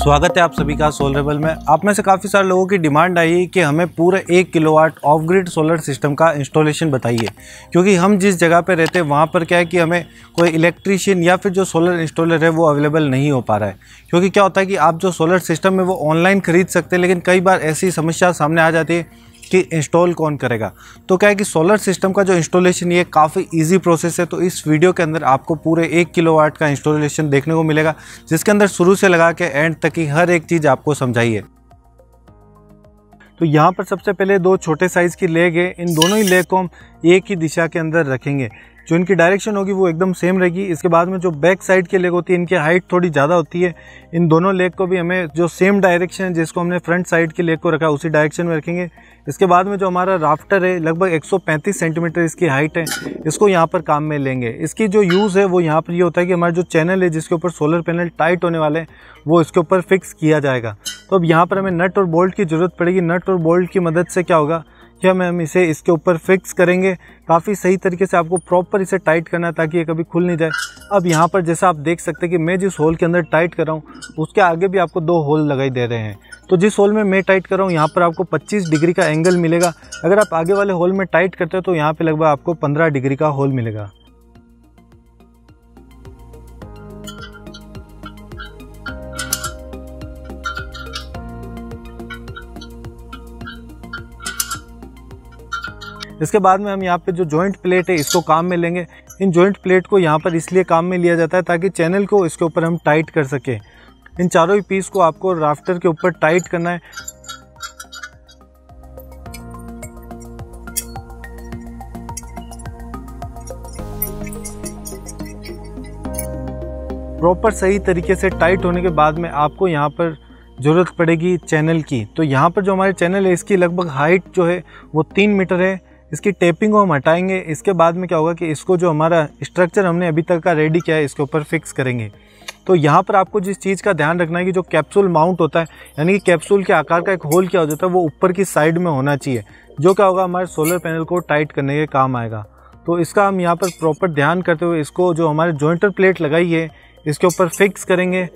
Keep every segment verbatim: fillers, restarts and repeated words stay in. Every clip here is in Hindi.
स्वागत है आप सभी का सोलरेबल में। आप में से काफ़ी सारे लोगों की डिमांड आई है कि हमें पूरे एक kilowatt off grid solar system का इंस्टॉलेशन बताइए, क्योंकि हम जिस जगह पे रहते हैं वहाँ पर क्या है कि हमें कोई इलेक्ट्रीशियन या फिर जो सोलर इंस्टॉलर है वो अवेलेबल नहीं हो पा रहा है। क्योंकि क्या होता है कि आप जो सोलर सिस्टम है वो ऑनलाइन खरीद सकते हैं, लेकिन कई बार ऐसी समस्या सामने आ जाती है कि इंस्टॉल कौन करेगा। तो क्या है कि सोलर सिस्टम का जो इंस्टॉलेशन ये काफ़ी इजी प्रोसेस है। तो इस वीडियो के अंदर आपको पूरे एक किलोवाट का इंस्टॉलेशन देखने को मिलेगा, जिसके अंदर शुरू से लगा के एंड तक की हर एक चीज़ आपको समझाई है। तो यहाँ पर सबसे पहले दो छोटे साइज़ की लेग है, इन दोनों ही लेग को हम एक ही दिशा के अंदर रखेंगे। जो इनकी डायरेक्शन होगी वो एकदम सेम रहेगी। इसके बाद में जो बैक साइड की लेग होती है इनकी हाइट थोड़ी ज़्यादा होती है। इन दोनों लेग को भी हमें जो सेम डायरेक्शन है जिसको हमने फ्रंट साइड की लेग को रखा है उसी डायरेक्शन में रखेंगे। इसके बाद में जो हमारा राफ्टर है लगभग एक सौ पैंतीस सेंटीमीटर इसकी हाइट है, इसको यहाँ पर काम में लेंगे। इसकी जो यूज़ है वो यहाँ पर ये यह होता है कि हमारा जो चैनल है जिसके ऊपर सोलर पैनल टाइट होने वाले हैं वो इसके ऊपर फिक्स किया जाएगा। तो अब यहाँ पर हमें नट और बोल्ट की ज़रूरत पड़ेगी। नट और बोल्ट की मदद से क्या होगा कि हम हम इसे इसके ऊपर फिक्स करेंगे। काफ़ी सही तरीके से आपको प्रॉपर इसे टाइट करना है ताकि ये कभी खुल नहीं जाए। अब यहाँ पर जैसा आप देख सकते हैं कि मैं जिस होल के अंदर टाइट कर रहा हूँ उसके आगे भी आपको दो होल लगाई दे रहे हैं। तो जिस होल में मैं टाइट कर रहा हूँ यहाँ पर आपको पच्चीस डिग्री का एंगल मिलेगा। अगर आप आगे वाले होल में टाइट करते हो तो यहाँ पे लगभग आपको पंद्रह डिग्री का होल मिलेगा। इसके बाद में हम यहाँ पे जो जॉइंट प्लेट है इसको काम में लेंगे। इन जॉइंट प्लेट को यहाँ पर इसलिए काम में लिया जाता है ताकि चैनल को इसके ऊपर हम टाइट कर सकें। इन चारों ही पीस को आपको राफ्टर के ऊपर टाइट करना है। प्रॉपर सही तरीके से टाइट होने के बाद में आपको यहाँ पर ज़रूरत पड़ेगी चैनल की। तो यहाँ पर जो हमारे चैनल है इसकी लगभग हाइट जो है वो तीन मीटर है। इसकी टेपिंग को हम हटाएंगे। इसके बाद में क्या होगा कि इसको जो हमारा स्ट्रक्चर हमने अभी तक का रेडी किया है इसके ऊपर फिक्स करेंगे। तो यहाँ पर आपको जिस चीज़ का ध्यान रखना है कि जो कैप्सूल माउंट होता है, यानी कि कैप्सूल के आकार का एक होल क्या हो जाता है वो ऊपर की साइड में होना चाहिए, जो क्या होगा हमारे सोलर पैनल को टाइट करने के काम आएगा। तो इसका हम यहाँ पर प्रॉपर ध्यान करते हुए इसको जो हमारे जॉइंटर प्लेट लगाई है इसके ऊपर फिक्स करेंगे।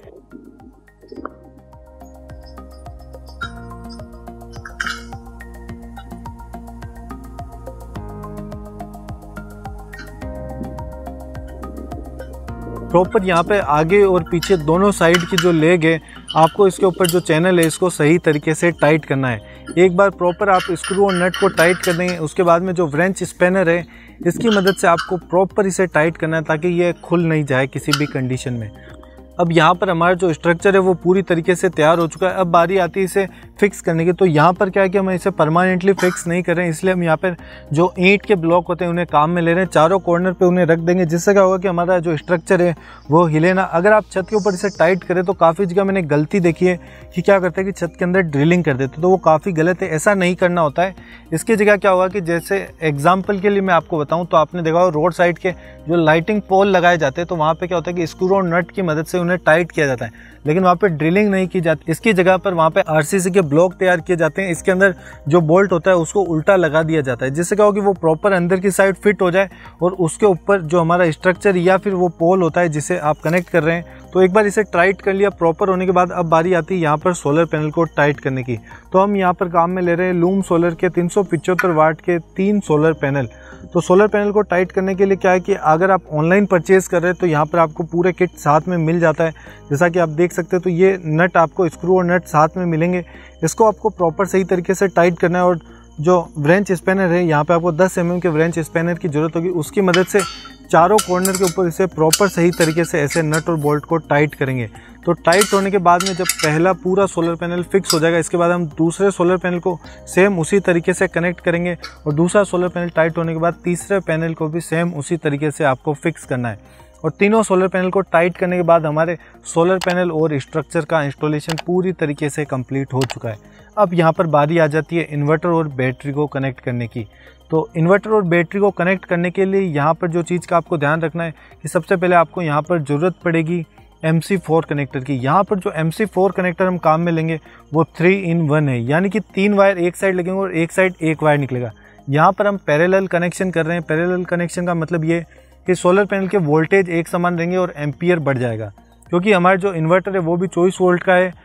प्रॉपर यहाँ पे आगे और पीछे दोनों साइड की जो लेग है आपको इसके ऊपर जो चैनल है इसको सही तरीके से टाइट करना है। एक बार प्रॉपर आप स्क्रू और नट को टाइट कर देंगे, उसके बाद में जो व्रेंच स्पैनर है इसकी मदद से आपको प्रॉपर इसे टाइट करना है ताकि ये खुल नहीं जाए किसी भी कंडीशन में। अब यहाँ पर हमारा जो स्ट्रक्चर है वो पूरी तरीके से तैयार हो चुका है। अब बारी आती है इसे फिक्स करने की। तो यहाँ पर क्या है कि हम इसे परमानेंटली फिक्स नहीं कर रहे हैं, इसलिए हम यहाँ पर जो ईंट के ब्लॉक होते हैं उन्हें काम में ले रहे हैं। चारों कॉर्नर पे उन्हें रख देंगे, जिससे क्या होगा कि हमारा जो स्ट्रक्चर है वो हिले ना। अगर आप छत के ऊपर इसे टाइट करें तो काफ़ी जगह मैंने गलती देखी है कि क्या करते हैं कि छत के अंदर ड्रिलिंग कर देते, तो वो काफ़ी गलत है। ऐसा नहीं करना होता है। इसकी जगह क्या होगा कि जैसे एग्जाम्पल के लिए मैं आपको बताऊँ तो आपने देखा हो रोड साइड के जो लाइटिंग पोल लगाए जाते हैं तो वहाँ पर क्या होता है कि स्क्रू और नट की मदद से उन्हें टाइट किया जाता है, लेकिन वहाँ पे ड्रिलिंग नहीं की जाती। इसकी जगह पर वहाँ पे आरसीसी के ब्लॉक तैयार किए जाते हैं। इसके अंदर जो बोल्ट होता है उसको उल्टा लगा दिया जाता है, जिससे क्या होगा कि वो प्रॉपर अंदर की साइड फिट हो जाए और उसके ऊपर जो हमारा स्ट्रक्चर या फिर वो पोल होता है जिसे आप कनेक्ट कर रहे हैं। तो एक बार इसे टाइट कर लिया प्रॉपर होने के बाद अब बारी आती है यहाँ पर सोलर पैनल को टाइट करने की। तो हम यहाँ पर काम में ले रहे हैं लूम सोलर के तीन सौ पिचहत्तर वाट के तीन सोलर पैनल। तो सोलर पैनल को टाइट करने के लिए क्या है कि अगर आप ऑनलाइन परचेज कर रहे हैं तो यहाँ पर आपको पूरे किट साथ में मिल जाता है। जैसा कि आप देख सकते हैं तो ये नट आपको स्क्रू और नट साथ में मिलेंगे। इसको आपको प्रॉपर सही तरीके से टाइट करना है और जो व्रेंच स्पैनर है यहाँ पे आपको दस एम एम के व्रेंच स्पैनर की ज़रूरत होगी। उसकी मदद से चारों कॉर्नर के ऊपर इसे प्रॉपर सही तरीके से ऐसे नट और बोल्ट को टाइट करेंगे। तो टाइट होने के बाद में जब पहला पूरा सोलर पैनल फिक्स हो जाएगा इसके बाद हम दूसरे सोलर पैनल को सेम उसी तरीके से कनेक्ट करेंगे और दूसरा सोलर पैनल टाइट होने के बाद तीसरे पैनल को भी सेम उसी तरीके से आपको फिक्स करना है। और तीनों सोलर पैनल को टाइट करने के बाद हमारे सोलर पैनल और स्ट्रक्चर का इंस्टॉलेशन पूरी तरीके से कंप्लीट हो चुका है। अब यहाँ पर बारी आ जाती है इन्वर्टर और बैटरी को कनेक्ट करने की। तो इन्वर्टर और बैटरी को कनेक्ट करने के लिए यहाँ पर जो चीज़ का आपको ध्यान रखना है कि सबसे पहले आपको यहाँ पर ज़रूरत पड़ेगी एम सी फोर कनेक्टर की। यहाँ पर जो एम सी फोर कनेक्टर हम काम में लेंगे वो थ्री इन वन है, यानी कि तीन वायर एक साइड लगेंगे और एक साइड एक वायर निकलेगा। यहाँ पर हम पैरेलल कनेक्शन कर रहे हैं। पैरेलल कनेक्शन का मतलब ये कि सोलर पैनल के वोल्टेज एक समान रहेंगे और एम्पियर बढ़ जाएगा, क्योंकि हमारा जो इन्वर्टर है वो भी चौबीस वोल्ट का है।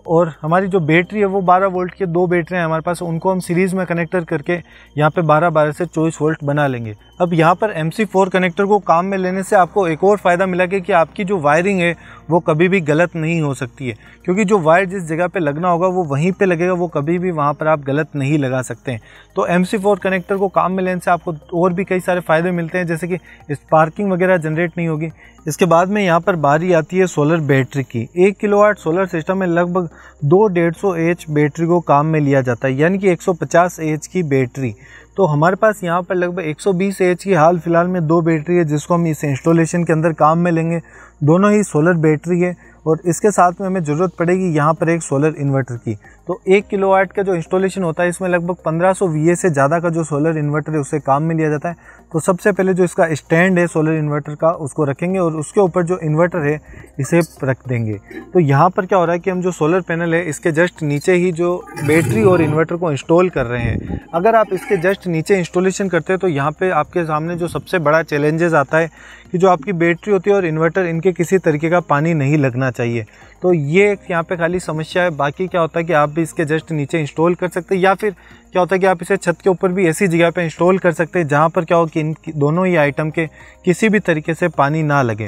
और हमारी जो बैटरी है वो बारह वोल्ट के दो बैटरी हैं हमारे पास, उनको हम सीरीज़ में कनेक्टर करके यहाँ पे बारह बारह से चौबीस वोल्ट बना लेंगे। अब यहाँ पर एम सी फोर कनेक्टर को काम में लेने से आपको एक और फ़ायदा मिला कि आपकी जो वायरिंग है वो कभी भी गलत नहीं हो सकती है, क्योंकि जो वायर जिस जगह पे लगना होगा वो वहीं पे लगेगा, वो कभी भी वहाँ पर आप गलत नहीं लगा सकते हैं। तो एम सी फोर कनेक्टर को काम में लेने से आपको और भी कई सारे फ़ायदे मिलते हैं, जैसे कि स्पार्किंग वगैरह जनरेट नहीं होगी। इसके बाद में यहाँ पर बारी आती है सोलर बैटरी की। एक किलोवाट सोलर सिस्टम में लगभग दो डेढ़ सौ एच बैटरी को काम में लिया जाता है, यानी कि एक सौ पचास एच की बैटरी। तो हमारे पास यहाँ पर लगभग एक सौ बीस एच की हाल फिलहाल में दो बैटरी है, जिसको हम इस इंस्टॉलेशन के अंदर काम में लेंगे। दोनों ही सोलर बैटरी है और इसके साथ में हमें ज़रूरत पड़ेगी यहाँ पर एक सोलर इन्वर्टर की। तो एक किलोवाट का जो इंस्टॉलेशन होता है इसमें लगभग पंद्रह सौ वी ए से ज़्यादा का जो सोलर इन्वर्टर है उसे काम में लिया जाता है। तो सबसे पहले जो इसका स्टैंड है सोलर इन्वर्टर का उसको रखेंगे और उसके ऊपर जो इन्वर्टर है इसे रख देंगे। तो यहाँ पर क्या हो रहा है कि हम जो सोलर पैनल है इसके जस्ट नीचे ही जो बैटरी और इन्वर्टर को इंस्टॉल कर रहे हैं। अगर आप इसके जस्ट नीचे इंस्टॉलेशन करते हैं तो यहाँ पे आपके सामने जो सबसे बड़ा चैलेंजेस आता है कि जो आपकी बैटरी होती है और इन्वर्टर, इनके किसी तरीके का पानी नहीं लगना चाहिए। तो ये एक यहाँ पे खाली समस्या है। बाकी क्या होता है कि आप भी इसके जस्ट नीचे इंस्टॉल कर सकते हैं, या फिर क्या होता है कि आप इसे छत के ऊपर भी ऐसी जगह पे इंस्टॉल कर सकते हैं जहाँ पर क्या हो कि इन दोनों ही आइटम के किसी भी तरीके से पानी ना लगे।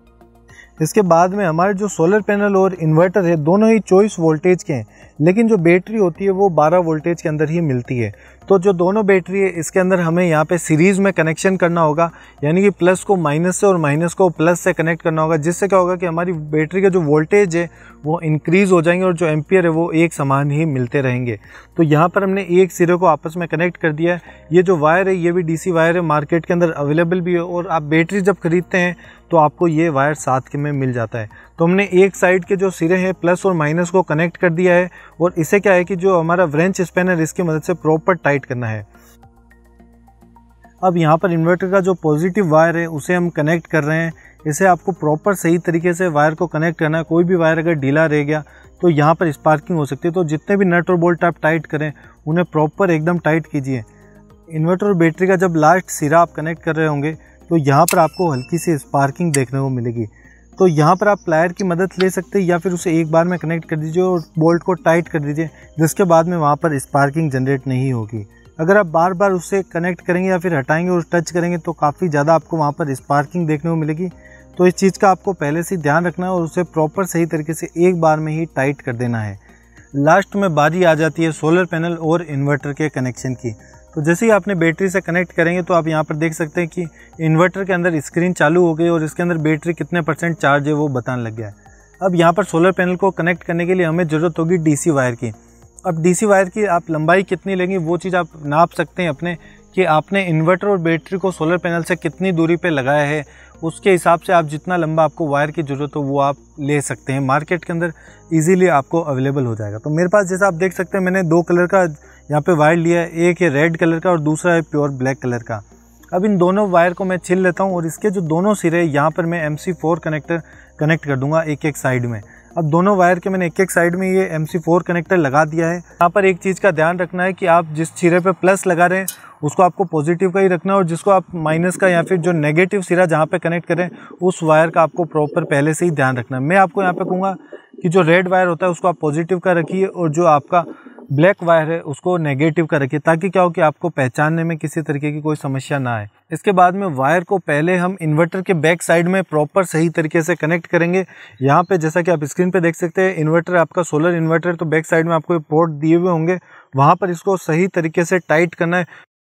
इसके बाद में हमारे जो सोलर पैनल और इन्वर्टर है दोनों ही चौबीस वोल्टेज के हैं, लेकिन जो बैटरी होती है वो बारह वोल्टेज के अंदर ही मिलती है। तो जो दोनों बैटरी है इसके अंदर हमें यहाँ पे सीरीज़ में कनेक्शन करना होगा, यानी कि प्लस को माइनस से और माइनस को प्लस से कनेक्ट करना होगा, जिससे क्या होगा कि हमारी बैटरी का जो वोल्टेज है वो इंक्रीज़ हो जाएंगे और जो एम्पियर है वो एक समान ही मिलते रहेंगे। तो यहाँ पर हमने एक सिरे को आपस में कनेक्ट कर दिया है। ये जो वायर है ये भी डीसी वायर है, मार्केट के अंदर अवेलेबल भी है, और आप बैटरी जब खरीदते हैं तो आपको ये वायर साथ के में मिल जाता है। तो हमने एक साइड के जो सिरे हैं प्लस और माइनस को कनेक्ट कर दिया है, और इसे क्या है कि जो हमारा व्रेंच स्पैनर इसकी मदद से प्रॉपर टाइट करना है। अब यहाँ पर इन्वर्टर का जो पॉजिटिव वायर है उसे हम कनेक्ट कर रहे हैं। इसे आपको प्रॉपर सही तरीके से वायर को कनेक्ट करना है। कोई भी वायर अगर ढीला रह गया तो यहाँ पर स्पार्किंग हो सकती है। तो जितने भी नट और बोल्ट आप टाइट करें उन्हें प्रॉपर एकदम टाइट कीजिए। इन्वर्टर और बैटरी का जब लास्ट सिरा आप कनेक्ट कर रहे होंगे तो यहाँ पर आपको हल्की सी स्पार्किंग देखने को मिलेगी। तो यहाँ पर आप प्लायर की मदद ले सकते हैं या फिर उसे एक बार में कनेक्ट कर दीजिए और बोल्ट को टाइट कर दीजिए, जिसके बाद में वहाँ पर स्पार्किंग जनरेट नहीं होगी। अगर आप बार बार उससे कनेक्ट करेंगे या फिर हटाएंगे और टच करेंगे तो काफ़ी ज़्यादा आपको वहाँ पर स्पार्किंग देखने को मिलेगी। तो इस चीज़ का आपको पहले से ध्यान रखना है और उसे प्रॉपर सही तरीके से एक बार में ही टाइट कर देना है। लास्ट में बारी आ जाती है सोलर पैनल और इन्वर्टर के कनेक्शन की। तो जैसे ही आपने बैटरी से कनेक्ट करेंगे तो आप यहाँ पर देख सकते हैं कि इन्वर्टर के अंदर स्क्रीन चालू हो गई और इसके अंदर बैटरी कितने परसेंट चार्ज है वो बताने लग गया है। अब यहाँ पर सोलर पैनल को कनेक्ट करने के लिए हमें ज़रूरत होगी डीसी वायर की। अब डीसी वायर की आप लंबाई कितनी लेंगे वो चीज़ आप नाप सकते हैं अपने, कि आपने इन्वर्टर और बैटरी को सोलर पैनल से कितनी दूरी पे लगाया है, उसके हिसाब से आप जितना लंबा आपको वायर की ज़रूरत हो वो आप ले सकते हैं। मार्केट के अंदर इजीली आपको अवेलेबल हो जाएगा। तो मेरे पास जैसा आप देख सकते हैं मैंने दो कलर का यहाँ पे वायर लिया है, एक है रेड कलर का और दूसरा है प्योर ब्लैक कलर का। अब इन दोनों वायर को मैं छिल लेता हूँ और इसके जो दोनों सिरे यहाँ पर मैं M C four connector connect कर दूंगा एक एक साइड में। अब दोनों वायर के मैंने एक एक साइड में ये एम सी फोर कनेक्टर लगा दिया है। यहाँ पर एक चीज़ का ध्यान रखना है कि आप जिस सिरे पे प्लस लगा रहे हैं उसको आपको पॉजिटिव का ही रखना है, और जिसको आप माइनस का या फिर जो नेगेटिव सिरा जहाँ पे कनेक्ट करें उस वायर का आपको प्रॉपर पहले से ही ध्यान रखना है। मैं आपको यहाँ पे कहूँगा कि जो रेड वायर होता है उसको आप पॉजिटिव का रखिए और जो आपका ब्लैक वायर है उसको नेगेटिव का रखिए, ताकि क्या हो कि आपको पहचानने में किसी तरीके की कोई समस्या ना आए। इसके बाद में वायर को पहले हम इन्वर्टर के बैक साइड में प्रॉपर सही तरीके से कनेक्ट करेंगे। यहाँ पे जैसा कि आप स्क्रीन पे देख सकते हैं इन्वर्टर आपका सोलर इन्वर्टर, तो बैक साइड में आपको पोर्ट दिए हुए होंगे, वहाँ पर इसको सही तरीके से टाइट करना है।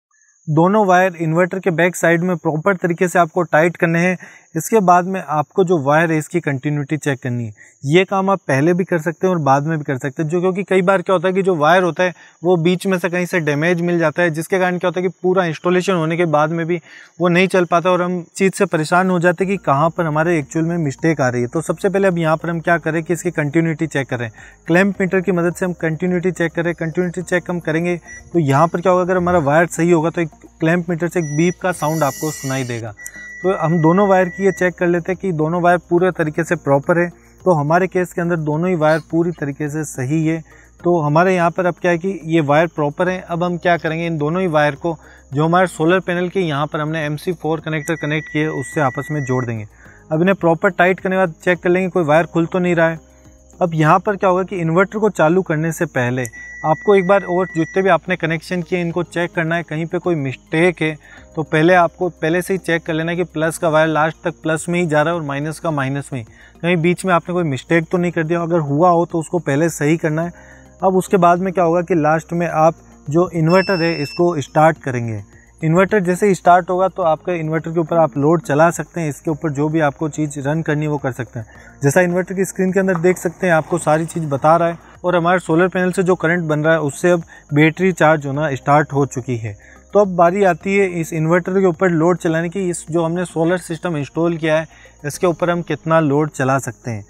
दोनों वायर इन्वर्टर के बैक साइड में प्रॉपर तरीके से आपको टाइट करने हैं। इसके बाद में आपको जो वायर है इसकी कंटिन्यूटी चेक करनी है। ये काम आप पहले भी कर सकते हैं और बाद में भी कर सकते हैं, जो क्योंकि कई बार क्या होता है कि जो वायर होता है वो बीच में से कहीं से डैमेज मिल जाता है, जिसके कारण क्या होता है कि पूरा इंस्टॉलेशन होने के बाद में भी वो नहीं चल पाता और हम चीज़ से परेशान हो जाते हैं कि कहाँ पर हमारे एक्चुअल में मिस्टेक आ रही है। तो सबसे पहले अब यहाँ पर हम क्या करें कि इसकी कंटिन्यूटी चेक करें। क्लैंप मीटर की मदद से हम कंटिन्यूटी चेक करें। कंटिन्यूटी चेक हम करेंगे तो यहाँ पर क्या होगा, अगर हमारा वायर सही होगा तो एक क्लैंप मीटर से एक बीप का साउंड आपको सुनाई देगा। तो हम दोनों वायर की ये चेक कर लेते हैं कि दोनों वायर पूरे तरीके से प्रॉपर है। तो हमारे केस के अंदर दोनों ही वायर पूरी तरीके से सही है। तो हमारे यहाँ पर अब क्या है कि ये वायर प्रॉपर है। अब हम क्या करेंगे, इन दोनों ही वायर को जो हमारे सोलर पैनल के यहाँ पर हमने M C four connector connect किए उससे आपस में जोड़ देंगे। अब इन्हें प्रॉपर टाइट करने के बाद चेक कर लेंगे कोई वायर खुल तो नहीं रहा है। अब यहाँ पर क्या होगा कि इन्वर्टर को चालू करने से पहले आपको एक बार और जितने भी आपने कनेक्शन किए इनको चेक करना है, कहीं पे कोई मिस्टेक है तो पहले आपको पहले से ही चेक कर लेना है कि प्लस का वायर लास्ट तक प्लस में ही जा रहा है और माइनस का माइनस में ही, कहीं बीच में आपने कोई मिस्टेक तो नहीं कर दिया। अगर हुआ हो तो उसको पहले सही करना है। अब उसके बाद में क्या होगा कि लास्ट में आप जो इन्वर्टर है इसको स्टार्ट करेंगे। इन्वर्टर जैसे ही स्टार्ट होगा तो आपका इन्वर्टर के ऊपर आप लोड चला सकते हैं, इसके ऊपर जो भी आपको चीज़ रन करनी है वो कर सकते हैं। जैसा इन्वर्टर की स्क्रीन के अंदर देख सकते हैं आपको सारी चीज़ बता रहा है और हमारे सोलर पैनल से जो करंट बन रहा है उससे अब बैटरी चार्ज होना स्टार्ट हो चुकी है। तो अब बारी आती है इस इन्वर्टर के ऊपर लोड चलाने की। इस जो हमने सोलर सिस्टम इंस्टॉल किया है इसके ऊपर हम कितना लोड चला सकते हैं।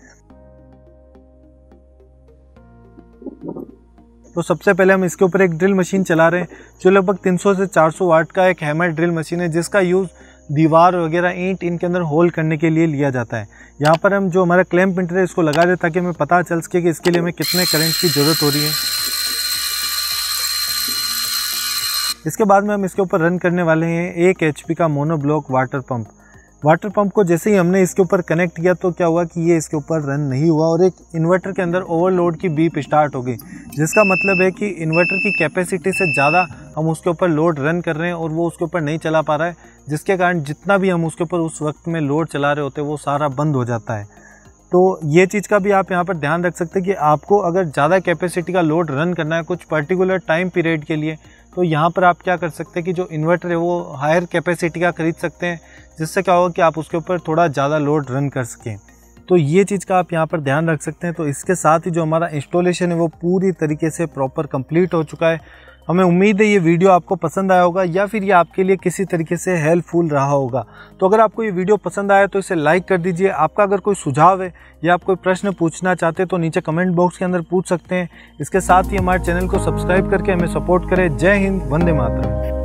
तो सबसे पहले हम इसके ऊपर एक ड्रिल मशीन चला रहे हैं जो लगभग तीन सौ से चार सौ वाट का एक हैमर ड्रिल मशीन है, जिसका यूज़ दीवार वगैरह ईंट इनके अंदर होल करने के लिए लिया जाता है। यहाँ पर हम जो हमारा क्लैंप प्रिंटर है इसको लगा दें ताकि हमें पता चल सके कि इसके लिए हमें कितने करंट की ज़रूरत हो रही है। इसके बाद में हम इसके ऊपर रन करने वाले हैं एक एच पी का monoblock water pump. Water pump को जैसे ही हमने इसके ऊपर कनेक्ट किया तो क्या हुआ कि ये इसके ऊपर रन नहीं हुआ और एक इन्वर्टर के अंदर ओवरलोड की बीप स्टार्ट हो गई, जिसका मतलब है कि इन्वर्टर की कैपेसिटी से ज़्यादा हम उसके ऊपर लोड रन कर रहे हैं और वो उसके ऊपर नहीं चला पा रहा है, जिसके कारण जितना भी हम उसके ऊपर उस वक्त में लोड चला रहे होते हैं वो सारा बंद हो जाता है। तो ये चीज़ का भी आप यहाँ पर ध्यान रख सकते हैं कि आपको अगर ज़्यादा कैपेसिटी का लोड रन करना है कुछ पर्टिकुलर टाइम पीरियड के लिए तो यहाँ पर आप क्या कर सकते हैं कि जो इन्वर्टर है वो हायर कैपेसिटी का खरीद सकते हैं, जिससे क्या होगा कि आप उसके ऊपर थोड़ा ज़्यादा लोड रन कर सकें। तो ये चीज़ का आप यहाँ पर ध्यान रख सकते हैं। तो इसके साथ ही जो हमारा इंस्टॉलेशन है वो पूरी तरीके से प्रॉपर कंप्लीट हो चुका है। हमें उम्मीद है ये वीडियो आपको पसंद आया होगा या फिर ये आपके लिए किसी तरीके से हेल्पफुल रहा होगा। तो अगर आपको ये वीडियो पसंद आया तो इसे लाइक कर दीजिए। आपका अगर कोई सुझाव है या आप कोई प्रश्न पूछना चाहते हैं तो नीचे कमेंट बॉक्स के अंदर पूछ सकते हैं। इसके साथ ही हमारे चैनल को सब्सक्राइब करके हमें सपोर्ट करें। जय हिंद, वंदे मातरम।